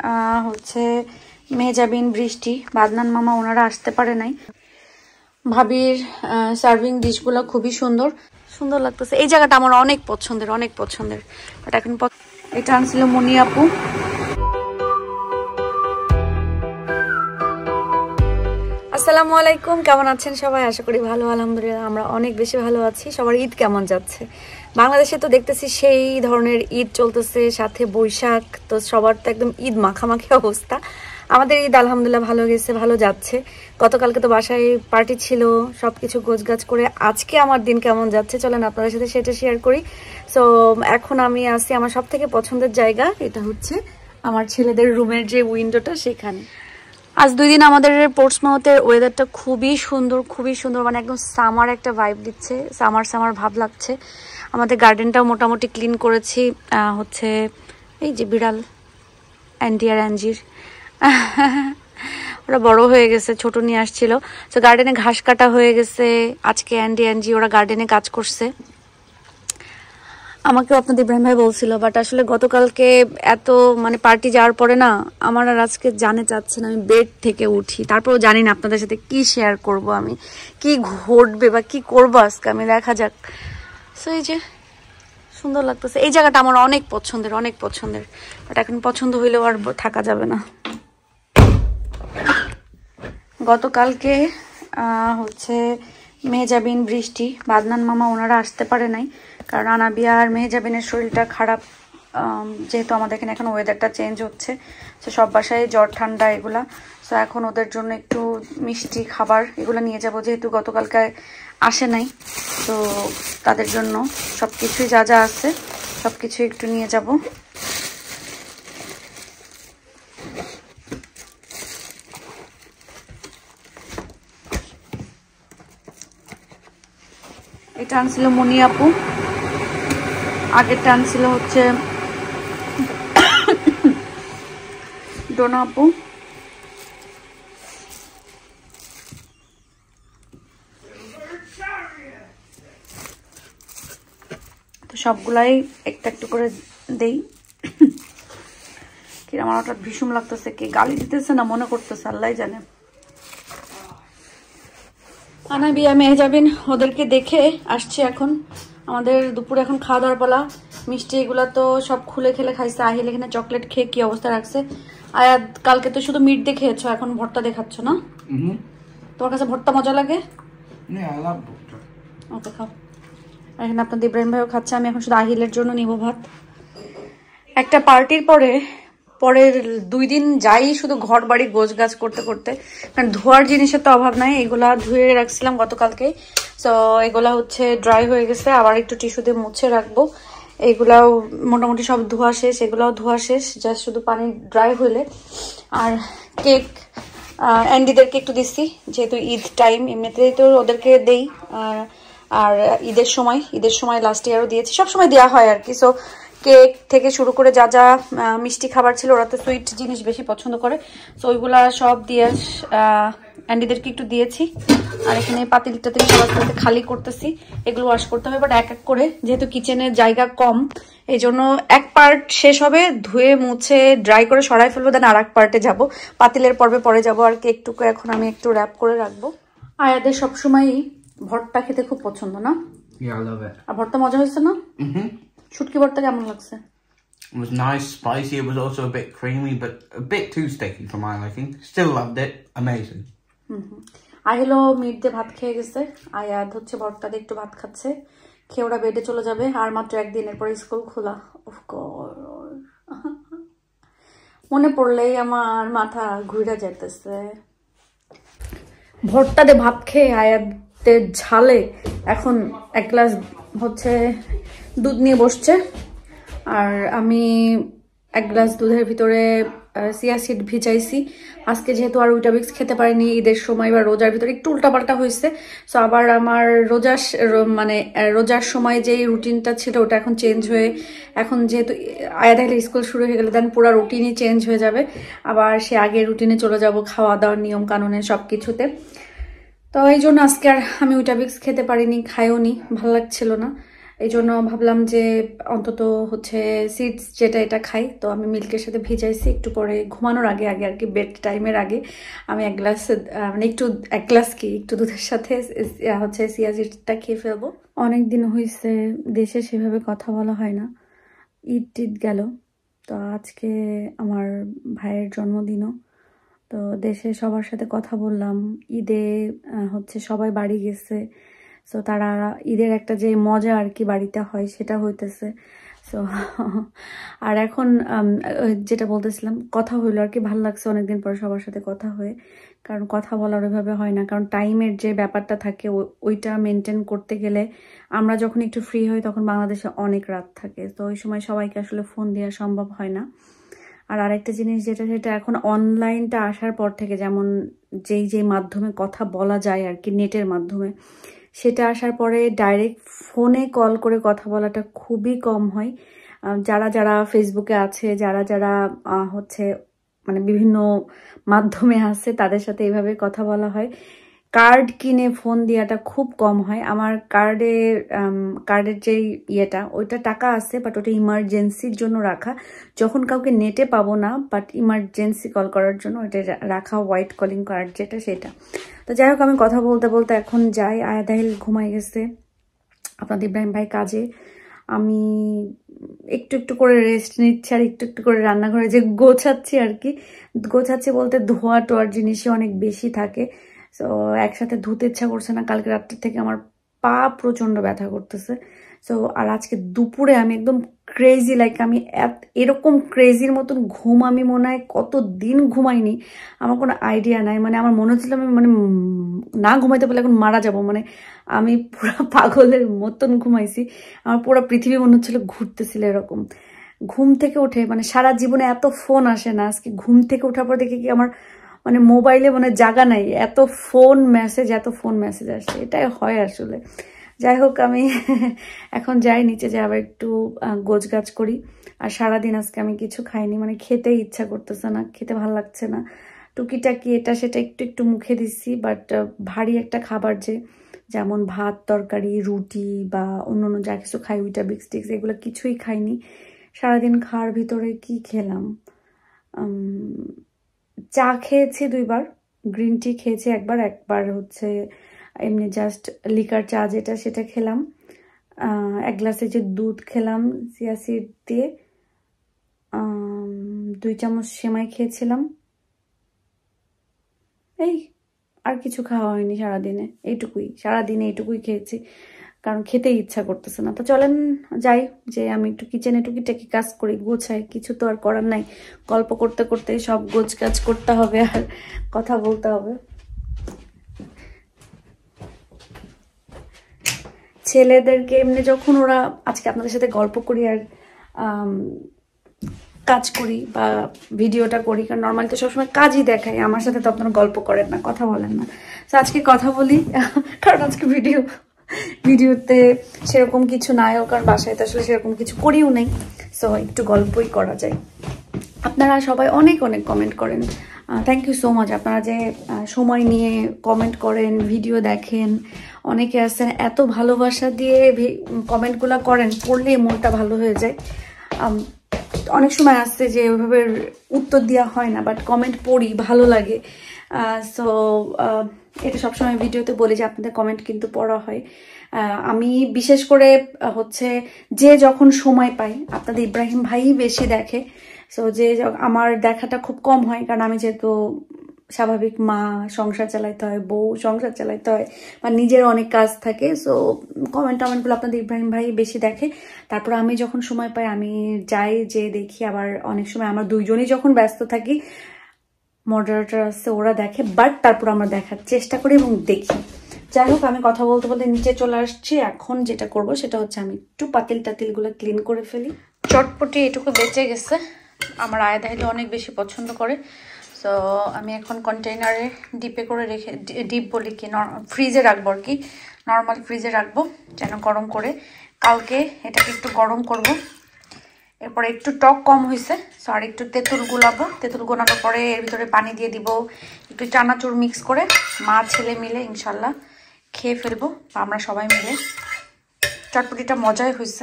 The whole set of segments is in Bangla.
হচ্ছে মেহজাবিন, বৃষ্টি, বাদনান মামা ওনারা আসতে পারে নাই। ভাবির সার্ভিং ডিশগুলো খুবই সুন্দর সুন্দর লাগতেছে। এই জায়গাটা আমার অনেক পছন্দের বাট এখন এটা আনছিল মনি আপু। আসসালামু আলাইকুম, কেমন আছেন সবাই? আশা করি ভালো, আলহামদুলিল্লাহ আমরা অনেক বেশি ভালো আছি। সবার ঈদ কেমন যাচ্ছে? বাংলাদেশে তো দেখতেছি সেই ধরনের ঈদ চলতেছে, সাথে বৈশাখ, তো সবার তো একদম ঈদ মাখামাখি অবস্থা। আমাদের ঈদ আলহামদুলিল্লাহ ভালো গেছে, ভালো যাচ্ছে। গতকালকে তো বাসায় পার্টি ছিল, সবকিছু গোছগাছ করে আজকে আমার দিন কেমন যাচ্ছে চলেন আপনাদের সাথে সেটা শেয়ার করি। সো এখন আমি আসছি আমার সব থেকে পছন্দের জায়গা, এটা হচ্ছে আমার ছেলেদের রুমের যে উইন্ডোটা, সেখানে। আজ 2 দিন আমাদের পোর্টসমাউথের ওয়েদারটা খুবই সুন্দর, মানে একদম সামার একটা ভাইব দিচ্ছে, সামার ভাব লাগছে। আমাদের গার্ডেনটাও মোটামুটি ক্লিন করেছি। হচ্ছে এই যে বিড়াল অ্যান্ডি আর অ্যাঞ্জির ওরা বড় হয়ে গেছে, ছোট নিয়ে আসছিল। তো গার্ডেনে ঘাস কাটা হয়ে গেছে। আজকে অ্যাঞ্জি ওরা গার্ডেনে কাজ করছে। আমাকেও আপনাদের ইব্রাহিম ভাই বলছিল, বাট আসলে গতকালকে এত মানে পার্টি যাওয়ার পরে না আমার আর আজকে জানে চাচ্ছে না আমি বেড থেকে উঠি। তারপরেও জানি না আপনাদের সাথে কি শেয়ার করব, আমি কি ঘটবে বা কি করবো আজকে, আমি দেখা যাক। সো এই যে সুন্দর লাগতেছে, এই জায়গাটা আমার অনেক পছন্দের বাট এখন পছন্দ হইলেও আর থাকা যাবে না। গতকালকে হচ্ছে মেহজাবিন, বৃষ্টি, বাদনান মামা ওনারা আসতে পারে নাই, কারণ আনাবিয়া আর মেহজাবিনের শরীরটা খারাপ। যেহেতু আমাদের এখানে এখন ওয়েদারটা চেঞ্জ হচ্ছে, তো সব বাসায় জ্বর ঠান্ডা এগুলা। সো এখন ওদের জন্য একটু মিষ্টি খাবার এগুলো নিয়ে যাব, যেহেতু গতকালকে আসে নাই। তো তাদের জন্য সব কিছুই যা যা আছে সব কিছু একটু নিয়ে যাব। এটা আনছিল মনি আপু, আগেরটা আনছিল হচ্ছে ডোনা আপু। তো সবগুলাই একটা একটু করে দেই। কি আমার হঠাৎ ভীষণ লাগতেছে, কে গালি দিতেছে না মনে করতেছে আল্লাহ জানে। আনাবিয়া মেহজাবিন ওদেরকে দেখে আসছে এখন। আমাদের দুপুরে এখন খাওয়া দাওয়ার পালা। মিষ্টি এগুলা তো সব খুলে খেলে খাইছে। আহিল এখানে চকলেট খেয়ে কি অবস্থা রাখছে। আয়াত কালকে তো শুধু মিট দিয়ে খেয়েছো, এখন ভর্তা দেখাচ্ছ না? তোমার কাছে ভর্তা মজা লাগে? ওকে খাও। এখানে আপনাদের ইব্রাহিম ভাইও খাচ্ছে, আমি এখন শুধু আহিলের জন্য নিব ভাত। একটা পার্টির পরের 2 দিন যাই শুধু ঘর বাড়ি গোছগাছ করতে কারণ ধোয়ার জিনিসের তো অভাব নাই। এগুলা ধুয়ে রাখছিলাম গতকালকে, তো এগুলা হচ্ছে ড্রাই হয়ে গেছে, আবার একটু টিস্যু দিয়ে মুছে রাখবো। এইগুলাও মোটামুটি সব ধোয়া শেষ, এগুলাও ধোয়া শেষ, জাস্ট শুধু পানি ড্রাই হইলে। আর কেক অ্যান্ডিদেরকে একটু দিচ্ছি, যেহেতু ঈদ টাইম, এমনিতেই তো ওদেরকে দেই। আর ঈদের সময় লাস্ট ইয়ারও দিয়েছি, সবসময় দেওয়া হয় আর কি। সো কেক থেকে শুরু করে যা যা মিষ্টি খাবার ছিল, ওরা তো সুইট জিনিস বেশি পছন্দ করে, সো ওইগুলা সব দিয়ে অ্যান্ডিদেরকে একটু দিয়েছি। আর এখানে পাতিলটা থেকে সবার সাথে খালি করতেছি, এগুলো ওয়াশ করতে হবে, বাট এক এক করে, যেহেতু কিচেনের জায়গা কম, এই জন্য এক পার্ট শেষ হবে, ধুয়ে মুছে ড্রাই করে সরাই ফেলবো, দেন আর এক পার্টে যাবো, পাতিলের পর্বে পরে যাবো। আর কেকটুকু এখন আমি একটু র্যাপ করে রাখবো। আয়াদের সবসময়ই ভর্তা খেতে খুব পছন্দ না? আর ভর্তা মজা হয়েছে না? শুটকি ভর্তা কেমন লাগছে? It was nice, spicy. It was also a bit creamy, but a bit too sticky for my liking. Still loved it. Amazing. আহিলো মিট দিয়ে ভাত খেয়ে গেছে, আয়াদ হচ্ছে ভর্তা দিয়ে একটু ভাত খাচ্ছে, খেয়ে ওরা বেডে চলে যাবে। আর মাত্র একদিনের পরে স্কুল খোলা। মনে পড়লেই আমার মাথা ঘুরে যাইতেছে। ভর্তা দিয়ে ভাত খেয়ে আয়াদের ঝালে এখন এক গ্লাস হচ্ছে দুধ নিয়ে বসছে, আর আমি 1 গ্লাস দুধের ভিতরে চিয়া সিড ভিজাইছি। আজকে যেহেতু আর উইটাবিক্স খেতে পারিনি ঈদের সময় বা রোজার ভিতরে একটু উল্টাপাল্টা হয়েছে, সো আবার আমার রোজার সময় যে রুটিনটা ছিল ওটা এখন চেঞ্জ হয়ে, এখন যেহেতু আয়াদ আহিলের স্কুল শুরু হয়ে গেলে দেন পুরো রুটিনই চেঞ্জ হয়ে যাবে, আবার সে আগের রুটিনে চলে যাব খাওয়া দাওয়ার নিয়ম কানুনে সব কিছুতে। তো এই জন্য আজকে আর আমি উইটাবিক্স খেতে পারিনি, খাইও নি, ভালো লাগছিল না। এই জন্য ভাবলাম যে অন্তত হচ্ছে সিডস যেটা এটা খাই। তো আমি মিল্কের সাথে ভিজাইছি, একটু পরে ঘুমানোর আগে আগে আর কি, বেড টাইমের আগে আমি এক গ্লাস মানে এক গ্লাস কি একটু দুধের সাথে হচ্ছে চিয়া সিডসটা খেয়ে ফেলবো। অনেক দিন হয়েছে দেশে সেভাবে কথা বলা হয় না, ঈদ টিদ গেল। তো আজকে আমার ভাইয়ের জন্মদিনও, তো দেশে সবার সাথে কথা বললাম। ঈদে হচ্ছে সবাই বাড়ি গেছে, সো তারা ঈদের একটা যে মজা আর কি বাড়িতে হয় সেটা হইতেছে। সো আর এখন যেটা বলতেছিলাম, কথা হইলো আর কি, ভালো লাগছে অনেকদিন পর সবার সাথে কথা হয়ে। কারণ কথা বলার ওইভাবে হয় না, কারণ টাইমের যে ব্যাপারটা থাকে ওইটা মেনটেন করতে গেলে আমরা যখন একটু ফ্রি হই তখন বাংলাদেশে অনেক রাত থাকে, তো ওই সময় সবাইকে আসলে ফোন দেওয়া সম্ভব হয় না। আর আরেকটা জিনিস যেটা, সেটা এখন অনলাইনটা আসার পর থেকে, যেমন যেই মাধ্যমে কথা বলা যায় আর কি, নেটের মাধ্যমে, সেটা আসার পরে ডাইরেক্ট ফোনে কল করে কথা বলাটা খুবই কম হয়। যারা যারা ফেসবুকে আছে, যারা যারা হচ্ছে মানে বিভিন্ন মাধ্যমে আছে, তাদের সাথে এইভাবে কথা বলা হয়। কার্ড কিনে ফোন দেওয়াটা খুব কম হয়। আমার কার্ডের যে ইয়েটা, ওইটা টাকা আছে, বাট ওটা ইমার্জেন্সির জন্য রাখা, যখন কাউকে নেটে পাবো না, বাট ইমার্জেন্সি কল করার জন্য ওইটা রাখা, হোয়াইট কলিং কার্ড যেটা, সেটা। তো যাই হোক, আমি কথা বলতে বলতে এখন যাই। আয়াদাহিল ঘুমাই গেছে, আপনাদের ইব্রাহিম ভাই কাজে, আমি একটু একটু করে রেস্ট নিচ্ছি, আর একটু একটু করে রান্নাঘরে যে গোছাচ্ছি আর কি। গোছাচ্ছি বলতে ধোয়া টোয়ার জিনিসই অনেক বেশি থাকে, সো একসাথে ধুতে ইচ্ছা করছে না। কালকে রাত্রি থেকে আমার পা প্রচণ্ড ব্যথা করতেছে। সো আর আজকে দুপুরে আমি একদম ক্রেজি, লাইক আমি এরকম ক্রেজির মতন ঘুম আমি মনে হয় কতদিন ঘুমাইনি, আমার কোনো আইডিয়া নাই। মানে আমার মনে হচ্ছিল আমি মানে না ঘুমাইতে পারলে এখন মারা যাব, মানে আমি পুরো পাগলের মতন ঘুমাইছি। আমার পুরো পৃথিবী মনে হচ্ছিল ঘুরতেছিল এরকম। ঘুম থেকে উঠে, মানে সারা জীবনে এত ফোন আসে না, আজকে ঘুম থেকে ওঠার পর দেখে কি আমার মানে মোবাইলে মানে জায়গা নাই, এত ফোন মেসেজ আসছে, এটাই হয় আসলে। যাই হোক, আমি এখন যাই নিচে, যাই আবার একটু গোছগাছ করি। আর সারাদিন আজকে আমি কিছু খাইনি, মানে খেতে ইচ্ছা করতেছে না, খেতে ভালো লাগছে না। টুকিটাকি এটা সেটা একটু একটু মুখে দিচ্ছি, বাট ভারী একটা খাবার যেমন ভাত তরকারি রুটি বা অন্য যা কিছু খাই, উইটাবিক্স টিক্স এগুলো কিছুই খাইনি। সারাদিন খাওয়ার ভিতরে কি খেলাম, চা খেয়েছি 2 বার, গ্রিন টি খেয়েছি একবার হচ্ছে এমনি জাস্ট লিকার চা যেটা, সেটা খেলাম। 1 গ্লাসে যে দুধ খেলাম চিয়া সিড দিয়ে, 2 চামচ সেমাই খেয়েছিলাম, এই আর কিছু খাওয়া হয়নি সারাদিনে, সারাদিনে এইটুকুই খেয়েছি, কারণ খেতেই ইচ্ছা করতেছে না। তো চলেন যাই, যে আমি একটু কিচেনে টুকিটাকি কাজ করি, গোছাই, কিছু তো আর করার নাই, গল্প করতে করতে সব গোছ কাজ করতে হবে আর কথা বলতে হবে। ছেলেদেরকে এমনি যখন ওরা, আজকে আপনাদের সাথে গল্প করি আর কাজ করি বা ভিডিওটা করি, কারণ নর্মালি তো সবসময় কাজই দেখাই, আমার সাথে তো আপনারা গল্প করেন না, কথা বলেন না। তো আজকে কথা বলি, কারণ আজকে ভিডিওতে সেরকম কিছু নাইও, কারণ বাসায় তো আসলে সেরকম কিছু করিও নেই, সো একটু গল্পই করা যায়। আপনারা সবাই অনেক অনেক কমেন্ট করেন, থ্যাংক ইউ সো মাচ। আপনারা যে সময় নিয়ে কমেন্ট করেন, ভিডিও দেখেন, অনেকে আছেন এত ভালোবাসা দিয়ে কমেন্টগুলো করেন, পড়লেই মনটা ভালো হয়ে যায়। অনেক সময় আসছে যে ওইভাবে উত্তর দেওয়া হয় না, বাট কমেন্ট পড়ি, ভালো লাগে। সো এটা সবসময় ভিডিওতে বলি যে আপনাদের কমেন্ট কিন্তু পড়া হয়। আমি বিশেষ করে হচ্ছে যে যখন সময় পাই, আপনাদের ইব্রাহিম ভাই বেশি দেখে, সো যে আমার দেখাটা খুব কম হয়, কারণ আমি যেহেতু স্বাভাবিক মা, সংসার চালাইতে হয়, বউ সংসার চালাইতে হয়, বা নিজের অনেক কাজ থাকে, সো টমেন্টগুলো আপনাদের ইব্রাহিম ভাই বেশি দেখে। তারপর আমি যখন সময় পাই আমি যাই, যে দেখি। আবার অনেক সময় আমরা দুইজনই যখন ব্যস্ত থাকি, মডারেটর আছে, ওরা দেখে, বাট তারপর আমরা দেখার চেষ্টা করি এবং দেখি। যাই হোক, আমি কথা বলতে বলতে নিচে চলে আসছি। এখন যেটা করব সেটা হচ্ছে আমি একটু পাতিলগুলো ক্লিন করে ফেলি। চটপটি এটুকু বেঁচে গেছে, আমার আয়াদাহিলে অনেক বেশি পছন্দ করে, সো আমি এখন কন্টেইনারে ডিপে করে রেখে, ডিপ বলি কি ফ্রিজে রাখবো আর কি, নর্মাল ফ্রিজে রাখবো, যেন গরম করে কালকে এটাকে একটু গরম করব। এরপরে একটু টক কম হয়েছে, সো আর একটু তেঁতুল গুলাবো, তেঁতুল গোলানোর পরে এর ভিতরে পানি দিয়ে দিব, একটু চানাচুর মিক্স করে মা ছেলে মিলে ইনশাল্লাহ খেয়ে ফেলবো, আমরা সবাই মিলে। চটপটিটা মজাই হয়েছে।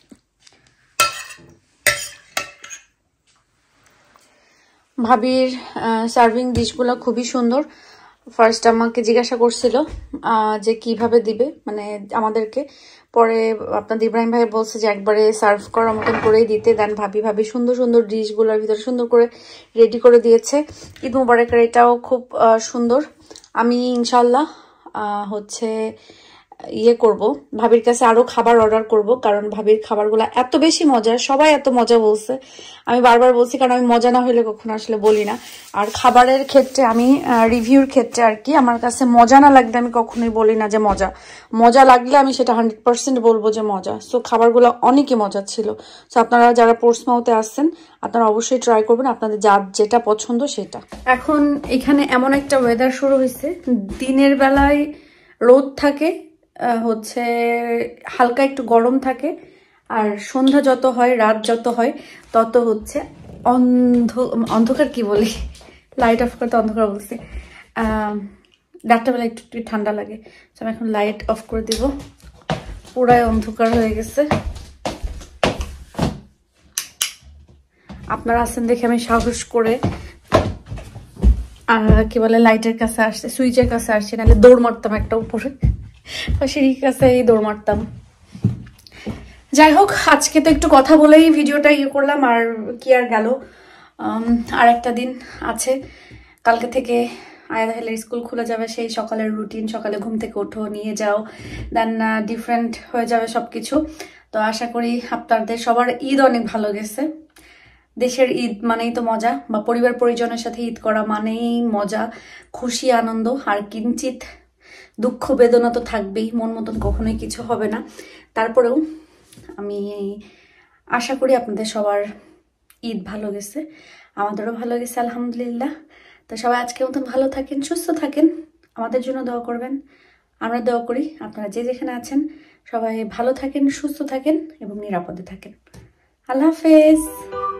ভাবির সার্ভিং ডিশগুলো খুবই সুন্দর। ফার্স্ট আমাকে জিজ্ঞাসা করছিল যে কিভাবে দিবে মানে আমাদেরকে, পরে আপনাদের ইব্রাহিম ভাই বলছে যে একবারে সার্ভ করার মতন করেই দিতে। দেন ভাবি সুন্দর সুন্দর ডিশগুলোর ভিতরে সুন্দর করে রেডি করে দিয়েছে। ঈদ মুবারকের এটাও খুব সুন্দর। আমি ইনশাল্লাহ হচ্ছে ইয়ে করব, ভাবির কাছে আরো খাবার অর্ডার করব, কারণ ভাবির খাবারগুলো এত বেশি মজার, সবাই এত মজা বলছে। আমি বারবার বলছি কারণ আমি মজা না হলে কখনো আসলে বলি না। আর খাবারের ক্ষেত্রে আমি রিভিউর ক্ষেত্রে আর কি, আমার কাছে মজা না লাগলে আমি কখনোই বলি না যে মজা, মজা লাগলে আমি সেটা 100% বলবো যে মজা। সো খাবারগুলো অনেকই মজা ছিল। সো আপনারা যারা পোর্টসমাউথে আসছেন আপনারা অবশ্যই ট্রাই করবেন, আপনাদের যার যেটা পছন্দ সেটা। এখন এখানে এমন একটা ওয়েদার শুরু হয়েছে, দিনের বেলায় রোদ থাকে, হচ্ছে হালকা একটু গরম থাকে, আর সন্ধ্যা যত হয় রাত যত হয় তত হচ্ছে অন্ধকার কি বলি, লাইট অফ করতে অন্ধকার বলছি, রাত্রেবেলা একটু ঠান্ডা লাগে। আমি এখন লাইট অফ করে দিব, পুরাই অন্ধকার হয়ে গেছে। আপনারা আছেন দেখে আমি সাহস করে কি বলে লাইটের কাছে আসছে, সুইচের কাছে আসছে, নাহলে দৌড় মারতাম একটা উপরে, সিঁড়ির কাছে দৌড় মারতাম। যাই হোক, আজকে তো একটু কথা বলেই ভিডিওটা ইয়ে করলাম, আর কি আর গেল, আর একটা দিন আছে। কালকে থেকে আয়াদা হেলের স্কুল খুলে যাবে, সেই সকালের রুটিন, সকালে ঘুম থেকে ওঠো, নিয়ে যাও, দেন ডিফারেন্ট হয়ে যাবে সবকিছু। তো আশা করি আপনাদের সবার ঈদ অনেক ভালো গেছে। দেশের ঈদ মানেই তো মজা, বা পরিবার পরিজনের সাথে ঈদ করা মানেই মজা, খুশি, আনন্দ, আর কিঞ্চিত দুঃখ বেদনা তো থাকবেই, মন মতন কখনোই কিছু হবে না। তারপরেও আমি আশা করি আপনাদের সবার ঈদ ভালো গেছে, আমাদেরও ভালো গেছে আলহামদুলিল্লাহ। তো সবাই আজকের মতন ভালো থাকেন, সুস্থ থাকেন, আমাদের জন্য দোয়া করবেন, আমরা দোয়া করি। আপনারা যে যেখানে আছেন সবাই ভালো থাকেন, সুস্থ থাকেন এবং নিরাপদে থাকেন। আল্লাহ হাফেজ।